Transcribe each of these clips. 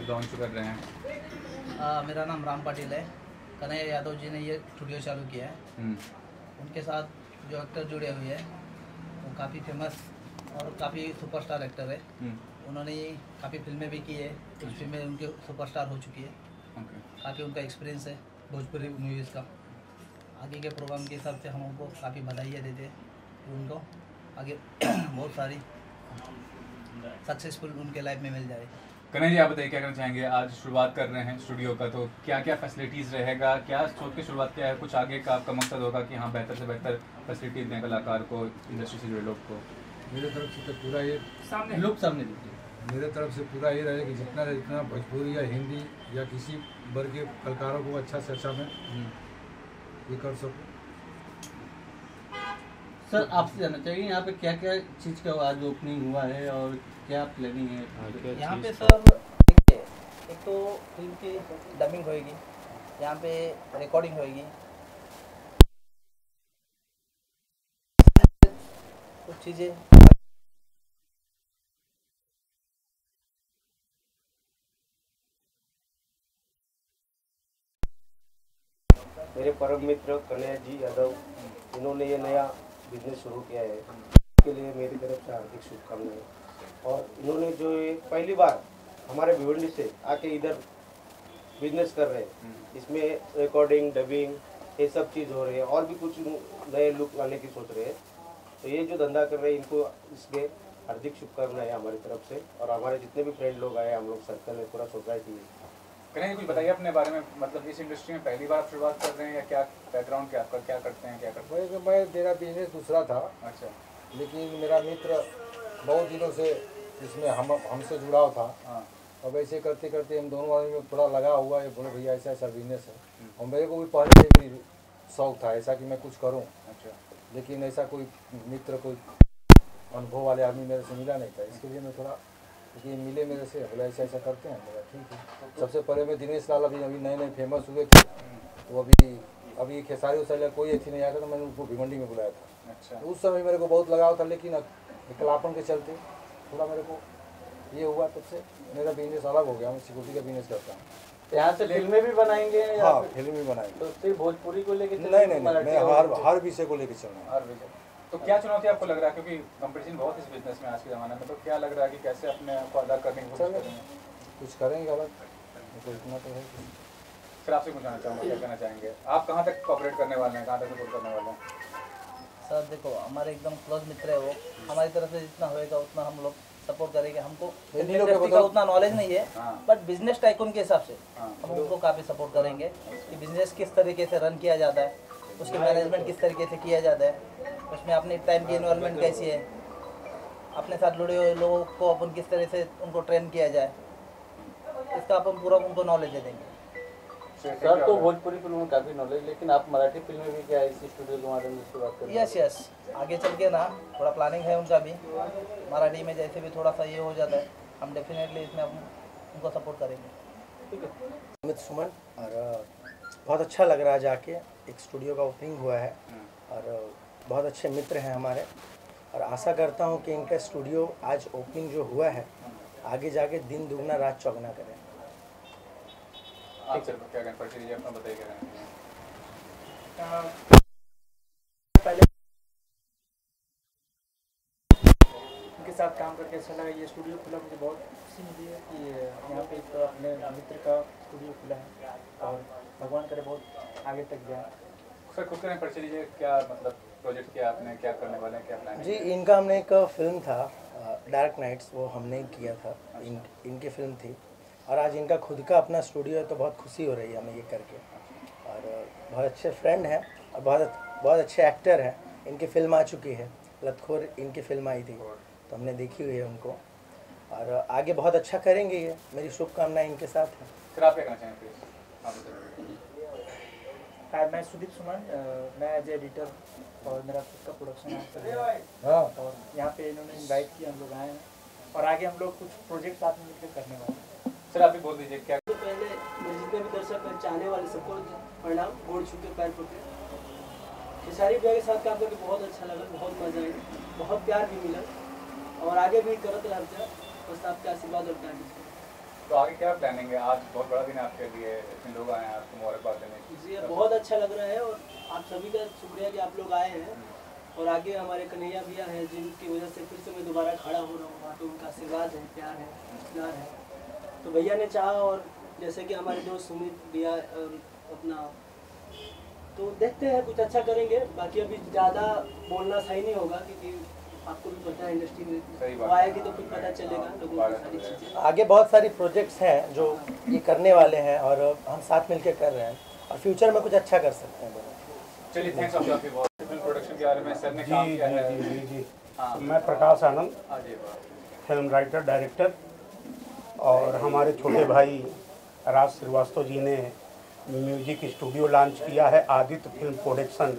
Launch कर रहे हैं? मेरा नाम राम पाटिल है। कन्हैया यादव जी ने ये स्टूडियो चालू किया है। उनके साथ जो एक्टर जुड़े हुए हैं वो काफ़ी फेमस और काफ़ी सुपरस्टार एक्टर है। उन्होंने काफ़ी फिल्में भी की है, कुछ फिल्में उनके सुपरस्टार हो चुकी है। काफ़ी उनका एक्सपीरियंस है भोजपुरी मूवीज़ का। आगे के प्रोग्राम के हिसाब से हम उनको काफ़ी बधाइयाँ देते हैं कि उनको आगे बहुत सारी सक्सेसफुल उनके लाइफ में मिल जाए। कन्हैया जी, आप बताइए क्या करना चाहेंगे? आज शुरुआत कर रहे हैं स्टूडियो का, तो क्या क्या फैसिलिटीज़ रहेगा, क्या सोच के शुरुआत किया है? कुछ आगे का आपका मकसद होगा कि हाँ बेहतर से बेहतर फैसिलिटीज दें कलाकार को, इंडस्ट्री से जुड़े लोग को? मेरे तरफ से तो पूरा ये सामने दीजिए। मेरे तरफ से पूरा ये रहेगा कि जितना से जितना भोजपुरी या हिंदी या किसी वर्ग के कलाकारों को अच्छा से अच्छा मैं ये कर सकूँ। सर, आपसे जानना चाहिए यहाँ पे क्या क्या चीज़ का आज ओपनिंग हुआ है और क्या प्लानिंग है यहाँ पे? सर देखिए, एक तो फिल्म की डबिंग होएगी, यहाँ पे रिकॉर्डिंग होएगी, कुछ चीज़ें मेरे परम मित्र कन्हैया जी यादव, इन्होंने ये नया बिजनेस शुरू किया है, इसके लिए मेरी तरफ से हार्दिक शुभकामनाएं। और इन्होंने जो ये पहली बार हमारे भिवंडी से आके इधर बिजनेस कर रहे हैं, इसमें रिकॉर्डिंग डबिंग ये सब चीज़ हो रही है और भी कुछ नए लुक लाने की सोच रहे हैं। तो ये जो धंधा कर रहे हैं इनको इसके हार्दिक शुभकामनाएं हमारी तरफ से, और हमारे जितने भी फ्रेंड लोग आए, हम लोग सर्कल में पूरा सोसाइटी है। कन्हैया जी, कुछ बताइए अपने बारे में, मतलब इस इंडस्ट्री में पहली बार आप शुरुआत कर रहे हैं या क्या बैकग्राउंड क्या आपका, क्या करते हैं, क्या करते हैं? मेरा बिजनेस दूसरा था। अच्छा। लेकिन मेरा मित्र बहुत दिनों से इसमें हमसे जुड़ाव था। अब ऐसे करते करते हम दोनों आदमी में थोड़ा लगा हुआ है। बोले भैया ऐसा ऐसा बिजनेस है, और मेरे को भी पहले से भी शौक था ऐसा कि मैं कुछ करूं। अच्छा। लेकिन ऐसा कोई मित्र, कोई अनुभव वाले आदमी मेरे से मिला नहीं था, इसके लिए मैं थोड़ा ये मिले मेरे से, बोला ऐसा ऐसा करते हैं। मेरा ठीक है। सबसे पहले मैं दिनेश लाल अभी नए नए फेमस हुए थे, वो अभी खेसारी उसारी कोई ऐसी नहीं आया था, तो मैंने उनको भिवंडी में बुलाया था। अच्छा। तो उस समय मेरे को बहुत लगाव था, लेकिन विकलापन के चलते थोड़ा मेरे को ये हुआ, तब से मेरा बिजनेस अलग हो गया। मैं सिक्योरिटी का बिजनेस करता हूँ। यहाँ से फिल्में भी बनाएंगे? हाँ, फिल्म भी बनाएंगे। तो सिर्फ भोजपुरी को लेके? नहीं, मैं हर विषय को लेकर चल रहा हूँ। तो क्या चुनौती आपको लग रहा है, क्योंकि कंपटीशन बहुत इस बिजनेस में आज के ज़माने में, तो क्या लग रहा है कि कैसे अपने आप को अलग करने की कोशिश करेंगे? कुछ करेंगे अलग, तो इतना तो है। फिर आपसे पूछना चाहूँगा, क्या कहना चाहेंगे आप? कहाँ तक कोऑपरेट करने वाले हैं, कहाँ तक सपोर्ट करने वाले हैं? सर देखो, हमारे एकदम क्लोज मित्र है वो। हमारी तरफ से जितना होएगा उतना हम लोग सपोर्ट करेंगे। हमको इंडस्ट्री का उतना नॉलेज नहीं है, बट बिजनेस टाइकून के हिसाब से हम उनको काफ़ी सपोर्ट करेंगे कि बिजनेस किस तरीके से रन किया जाता है, उसके मैनेजमेंट किस तरीके से किया जाता है, उसमें अपने टाइम की इन्वॉल्वमेंट कैसी है, अपने साथ जुड़े हुए लोगों को अपन किस तरह से उनको ट्रेन किया जाए, इसका अपन पूरा उनको नॉलेज दे देंगे। सर, तो भोजपुरी फिल्म में काफ़ी नॉलेज, लेकिन आप मराठी फिल्म में भी क्या इसी स्टूडियो के माध्यम से शुरुआत करें? यस, आगे चल के ना थोड़ा प्लानिंग है उनका भी। मराठी में जैसे भी थोड़ा सा ये हो जाता है, हम डेफिनेटली इसमें उनको सपोर्ट करेंगे। ठीक है। अमित सुमन, और बहुत अच्छा लग रहा है जाके, एक स्टूडियो का ओपनिंग हुआ है और बहुत अच्छे मित्र हैं हमारे, और आशा करता हूं कि इनका स्टूडियो आज ओपनिंग जो हुआ है आगे जाके दिन दुगना रात चौगुना करें। आप सर क्या कहना पड़ेगा, अपना बताइए क्या कहना पहले उनके साथ काम करके अच्छा लगा। ये स्टूडियो खुला, मुझे बहुत खुशी मिली है कि यहाँ पे एक अपने मित्र का स्टूडियो खुला है, और भगवान करे बहुत आगे तक जाए। सर खुद करने परिचय लीजिए, क्या मतलब प्रोजेक्ट किया आपने, क्या करने वाले हैं, क्या प्लान? जी, इनका हमने एक फिल्म था डार्क नाइट्स, वो हमने किया था। इनकी फिल्म थी, और आज इनका खुद का अपना स्टूडियो है, तो बहुत खुशी हो रही है हमें ये करके। और बहुत अच्छे फ्रेंड हैं और बहुत अच्छे एक्टर हैं। इनकी फिल्म आ चुकी है, लतखोर इनकी फिल्म आई थी, तो हमने देखी हुई है उनको, और आगे बहुत अच्छा करेंगे। ये मेरी शुभकामनाएं इनके साथ हैं। फिर आप क्या कहना चाहेंगे? हाय, मैं सुदीप सुमन, मैं एज एडिटर और मेरा खुद का प्रोडक्शन है। और यहाँ पे इन्होंने इनवाइट किया, हम लोग आए हैं, और आगे हम लोग कुछ प्रोजेक्ट साथ में मिलकर करने वाले हैं। सर आप भी बोल दीजिए क्या? तो पहले जितने भी दर्शक चाहने वाले सबको प्रणाम, गोड़ छू के पैर पकड़े। खेसारी भैया के साथ काम करके बहुत अच्छा लगा, बहुत मजा आया, बहुत प्यार भी मिला, और आगे भी करते रहते हैं, बस आपके आशीर्वाद और प्यार। तो आगे क्या प्लानिंग है? आज बहुत बड़ा दिन है आपके लिए, इतने लोग आए हैं आपको मुबारकबाद देने। जी बहुत अच्छा लग रहा है और आप सभी का शुक्रिया कि आप लोग आए हैं। और आगे हमारे कन्हैया भैया हैं जिनकी वजह से फिर से मैं दोबारा खड़ा हो रहा हूँ, वहाँ पे उनका आशीर्वाद है, प्यार है, प्यार है। तो भैया ने चाहा और जैसे कि हमारे दोस्त सुमित भैया अपना, तो देखते हैं कुछ अच्छा करेंगे। बाकी अभी ज़्यादा बोलना सही नहीं होगा क्योंकि आपको भी पता है इंडस्ट्री में वो आएगी तो फिर पता चलेगा लोगों को सारी चीज़ें। आगे बहुत सारी प्रोजेक्ट्स हैं जो ये करने वाले हैं और हम साथ मिलकर कर रहे हैं और फ्यूचर में कुछ अच्छा कर सकते हैं। चलिए, थैंक्स आपके बहुत। फिल्म प्रोडक्शन के बारे में सर ने काम किया है। जी। मैं Prakash Anand, film writer director, और हमारे छोटे भाई राज श्रीवास्तव जी ने म्यूजिक स्टूडियो लॉन्च किया है, आदित्य फिल्म प्रोडक्शन।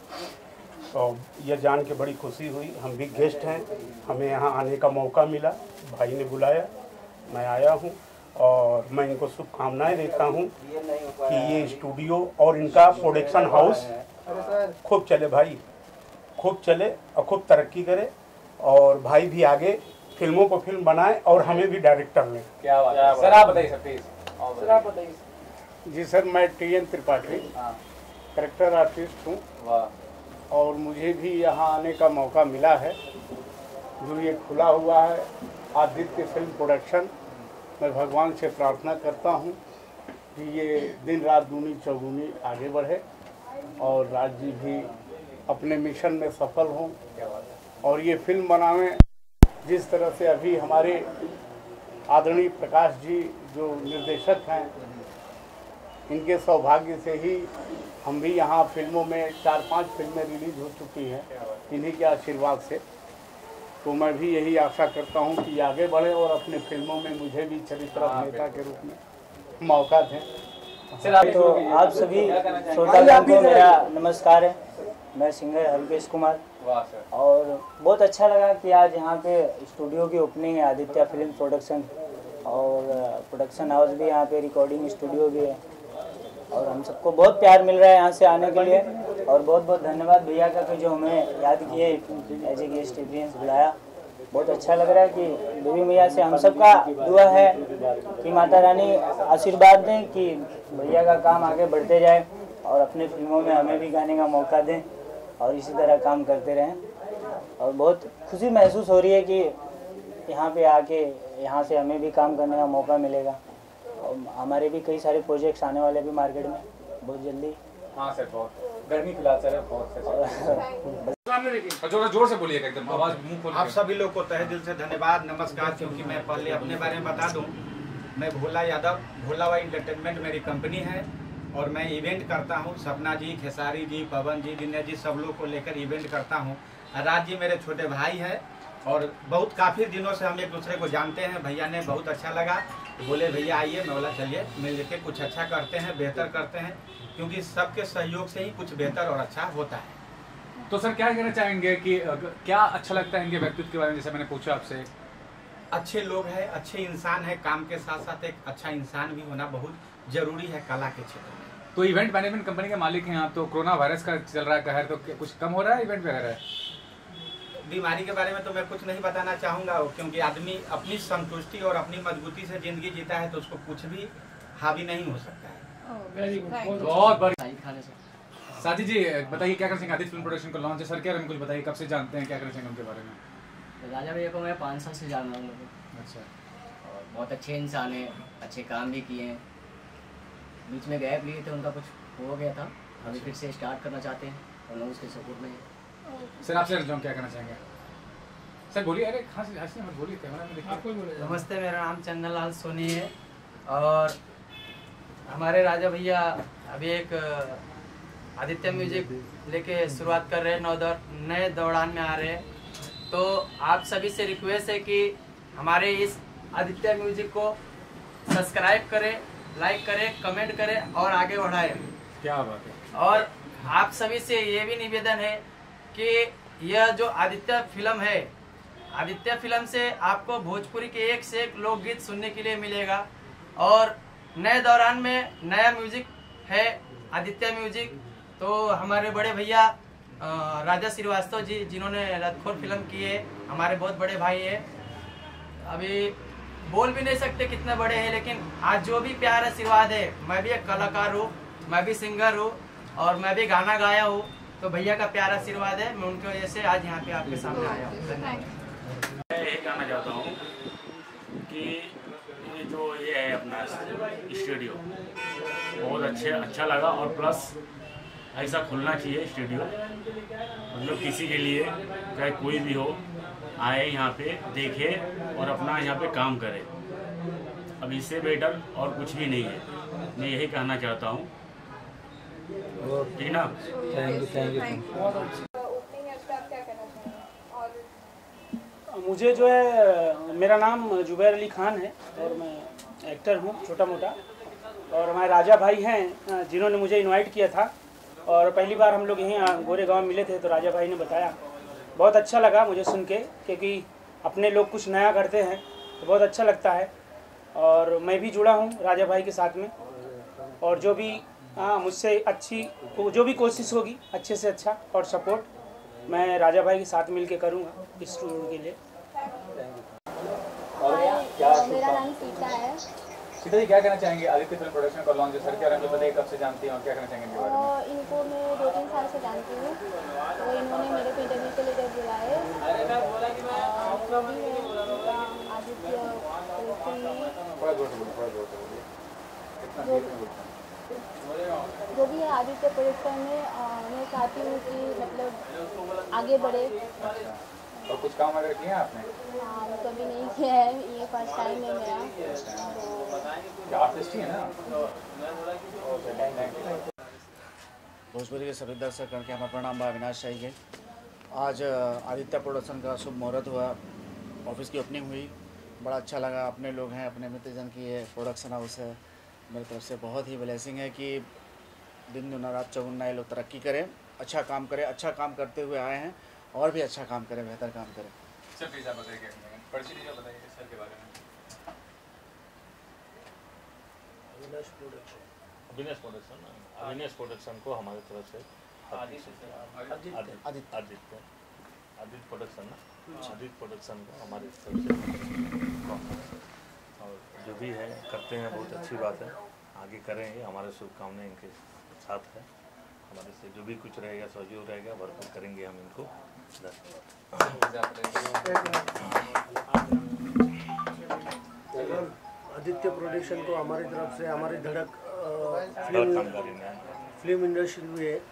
तो यह जान के बड़ी खुशी हुई। हम भी गेस्ट हैं, हमें यहाँ आने का मौका मिला, भाई ने बुलाया, मैं आया हूँ और मैं इनको शुभकामनाएं देता हूँ कि ये स्टूडियो और इनका प्रोडक्शन हाउस खूब चले भाई, खूब चले और खूब तरक्की करे, और भाई भी आगे फिल्मों को फिल्म बनाए और हमें भी डायरेक्टर लें। क्या बात है सर, आप बताइए सर प्लीज। सर आप बताइए। जी सर, मैं TN त्रिपाठी कैरेक्टर आर्टिस्ट हूँ। वाह। और मुझे भी यहाँ आने का मौका मिला है, जो ये खुला हुआ है आदित्य फिल्म प्रोडक्शन। मैं भगवान से प्रार्थना करता हूँ कि ये दिन रात दूनी चौगुनी आगे बढ़े और राज जी भी अपने मिशन में सफल हों और ये फिल्म बनावें जिस तरह से अभी हमारे आदरणीय प्रकाश जी जो निर्देशक हैं, इनके सौभाग्य से ही हम भी यहाँ फिल्मों में 4-5 फिल्में रिलीज हो चुकी हैं, इन्हीं के आशीर्वाद से। तो मैं भी यही आशा करता हूँ कि आगे बढ़े और अपने फिल्मों में मुझे भी चरित्र अभिनेता के रूप में मौका दें। तो आप सभी श्रोतागण को मेरा नमस्कार है। मैं सिंगर हरकेश कुमार। और बहुत अच्छा लगा कि आज यहाँ पे स्टूडियो की ओपनिंग है, आदित्य फिल्म प्रोडक्शन, और प्रोडक्शन हाउस भी यहाँ पे, रिकॉर्डिंग स्टूडियो भी है, और हम सबको बहुत प्यार मिल रहा है यहाँ से आने के लिए। और बहुत बहुत धन्यवाद भैया का कि जो हमें याद किए, एज ए गेस्ट अपीयरेंस बुलाया। बहुत अच्छा लग रहा है कि देवी मैया से हम सबका दुआ है कि माता रानी आशीर्वाद दें कि भैया का काम आगे बढ़ते जाए और अपने फिल्मों में हमें भी गाने का मौका दें और इसी तरह काम करते रहें। और बहुत खुशी महसूस हो रही है कि यहाँ पे आके यहाँ से हमें भी काम करने का मौका मिलेगा, और हमारे भी कई सारे प्रोजेक्ट्स आने वाले भी मार्केट में बहुत जल्दी। हाँ सर, बहुत गर्मी फिलहाल सर बहुत जोर से बोलिएगा, एकदम आवाज मुंह खोल। आप सभी लोग को तहे दिल से धन्यवाद, नमस्कार। क्योंकि मैं पहले अपने बारे में बता दूं, मैं भोला यादव, भोलावा इंटरटेनमेंट मेरी कंपनी है और मैं इवेंट करता हूं। सपना जी, खेसारी जी, पवन जी, दिनेश जी, सब लोग को लेकर इवेंट करता हूं। राज जी मेरे छोटे भाई हैं और बहुत काफ़ी दिनों से हम एक दूसरे को जानते हैं। भैया ने बहुत अच्छा लगा, बोले भैया आइए, मैं बोला चलिए मिल के कुछ अच्छा करते हैं, बेहतर करते हैं, क्योंकि सबके सहयोग से ही कुछ बेहतर और अच्छा होता है। तो सर क्या कहना चाहेंगे कि क्या अच्छा लगता है इनके व्यक्तित्व के बारे में? जैसे मैंने पूछा आपसे, अच्छे लोग हैं, अच्छे इंसान है, काम के साथ साथ एक अच्छा इंसान भी होना बहुत जरूरी है कला के क्षेत्र में। तो इवेंट मैनेजमेंट कंपनी के मालिक हैं आप, तो कोरोना वायरस का चल रहा है कहर, तो कुछ कम हो रहा है इवेंट वगैरह? बीमारी के बारे में तो मैं कुछ नहीं बताना चाहूँगा, क्योंकि आदमी अपनी संतुष्टि और अपनी मजबूती से जिंदगी जीता है तो उसको कुछ भी हावी नहीं हो सकता है। बहुत बढ़िया। साथी जी बताइए, क्या कर सकेंगे? आदित्य फिल्म प्रोडक्शन को लॉन्च है सर, क्या कुछ बताइए, कब से जानते हैं, क्या कर सकेंगे उनके बारे में? राजा भैया को मैं 5 साल से जान रहा हूँ। अच्छा। और बहुत अच्छे इंसान हैं, अच्छे काम भी किए हैं। बीच में गैप लिए थे, उनका कुछ हो गया था, अभी फिर से स्टार्ट करना चाहते हैं और लोग उसके सपोर्ट में हैं। सर आपसे क्या कहना चाहेंगे? सर बोलिए। अरे हंसी मत बोलिए, कैमरा में देखिए। नमस्ते, मेरा नाम चंदन लाल सोनी है और हमारे राजा भैया अभी एक आदित्य म्यूजिक लेके शुरुआत कर रहे हैं, नए दौरान में आ रहे हैं। तो आप सभी से रिक्वेस्ट है कि हमारे इस आदित्य म्यूजिक को सब्सक्राइब करें, लाइक करें, कमेंट करें और आगे बढ़ाएं। क्या बात है। और आप सभी से ये भी निवेदन है कि यह जो आदित्य फिल्म है, आदित्य फिल्म से आपको भोजपुरी के एक से एक लोकगीत सुनने के लिए मिलेगा और नए दौरान में नया म्यूजिक है आदित्य म्यूजिक। तो हमारे बड़े भैया राजा श्रीवास्तव जी, जिन्होंने रथखोर फिल्म की है, हमारे बहुत बड़े भाई है। अभी बोल भी नहीं सकते कितने बड़े हैं, लेकिन आज जो भी प्यार आशीर्वाद है, मैं भी एक कलाकार हूँ, मैं भी सिंगर हूँ और मैं भी गाना गाया हूँ, तो भैया का प्यार आशीर्वाद है, मैं उनकी वजह से आज यहाँ पे आपके सामने आया हूँ। मैं यही कहना चाहता हूँ कि ये जो ये है अपना स्टूडियो बहुत अच्छा लगा, और प्लस ऐसा खुलना चाहिए स्टूडियो, मतलब किसी के लिए चाहे कोई भी हो आए यहाँ पे देखे और अपना यहाँ पे काम करे। अब इससे बेटर और कुछ भी नहीं है, मैं यही कहना चाहता हूँ। ठीक ना? Thank you. मुझे जो है, मेरा नाम जुबैर अली खान है और मैं एक्टर हूँ छोटा मोटा, और हमारे राजा भाई हैं जिन्होंने मुझे इनवाइट किया था, और पहली बार हम लोग यहीं गोरे गांव मिले थे, तो राजा भाई ने बताया, बहुत अच्छा लगा मुझे सुन के, क्योंकि अपने लोग कुछ नया करते हैं तो बहुत अच्छा लगता है। और मैं भी जुड़ा हूँ राजा भाई के साथ में, और जो भी मुझसे अच्छी जो भी कोशिश होगी अच्छे से अच्छा और सपोर्ट मैं राजा भाई के साथ मिल के करूँगा इस स्टूडियो के लिए। मेरा नाम सीता है। सीता जी, क्या कहना चाहेंगे आदित्य फिल्म प्रोडक्शन का लॉन्च सर के बारे में बताइए, कब से जानती हैं और क्या कहना चाहेंगे इनके बारे में? इनको मैं 2-3 साल से जानती हूँ, तो इन्होंने मेरे को इंटरव्यू के लिए जब बुलाए, जो भी है आदित्य प्रोडक्शन में मैं चाहती हूँ कि मतलब आगे बढ़े। और कुछ काम अगर किया आपने? हाँ, कभी नहीं किया है, ये फर्स्ट टाइम है मेरा। तो आर्टिस्ट ही है ना? भोजपुरी के सभी दर्शकों के हमारा प्रणाम बा अविनाश शाही के। आज आदित्य प्रोडक्शन का शुभ मुहूर्त हुआ, ऑफिस की ओपनिंग हुई, बड़ा अच्छा लगा। अपने लोग हैं, अपने मित्रजन की ये प्रोडक्शन हाउस है, मेरी तरफ से बहुत ही ब्लेसिंग है कि दिन दुना रात चौगुना ये लोग तरक्की करें, अच्छा काम करें। अच्छा काम करते हुए आए हैं और भी अच्छा काम करें, बेहतर काम करें। सर प्लीज आप बताइए, बताइए सर के बारे में। अविनाश प्रोडक्शन को हमारी तरफ से आदित्य प्रोडक्शन को हमारी तरफ से, और जो भी है करते हैं बहुत अच्छी बात है, आगे करेंगे, हमारे शुभकामनाएं इनके साथ है। हमारे से जो भी कुछ रहेगा सहयोग रहेगा, भरपूर करेंगे हम इनको। आदित्य प्रोडक्शन को हमारी तरफ से, हमारी धड़क फिल्म इंडस्ट्री में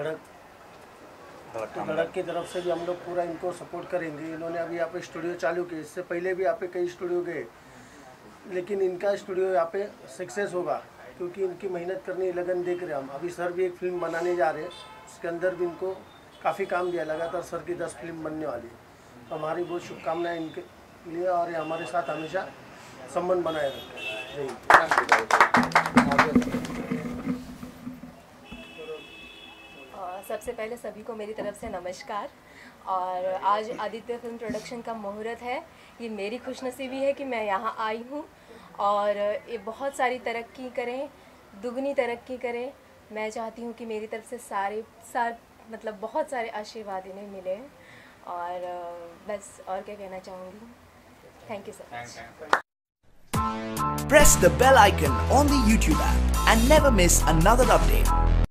धड़क की तरफ से भी हम लोग पूरा इनको सपोर्ट करेंगे। इन्होंने अभी यहाँ पे स्टूडियो चालू किया, इससे पहले भी यहाँ पे कई स्टूडियो गए, लेकिन इनका स्टूडियो यहाँ पे सक्सेस होगा क्योंकि इनकी मेहनत करने लगन देख रहे हैं हम। अभी सर भी एक फिल्म बनाने जा रहे हैं, उसके अंदर भी इनको काफ़ी काम दिया, लगातार सर की 10 फिल्म बनने वाली है। तो हमारी बहुत शुभकामनाएं इनके लिए, और ये हमारे साथ हमेशा संबंध बनाए रखें। सबसे पहले सभी को मेरी तरफ से नमस्कार। और आज आदित्य फिल्म प्रोडक्शन का मुहूर्त है, ये मेरी खुशनसीबी है कि मैं यहाँ आई हूँ और ये बहुत सारी तरक्की करें, दुगनी तरक्की करें। मैं चाहती हूँ कि मेरी तरफ से मतलब बहुत सारे आशीर्वाद इन्हें मिले, और बस और क्या कहना चाहूँगी। Thank you sir. Press the bell icon on the YouTube app and never miss another update.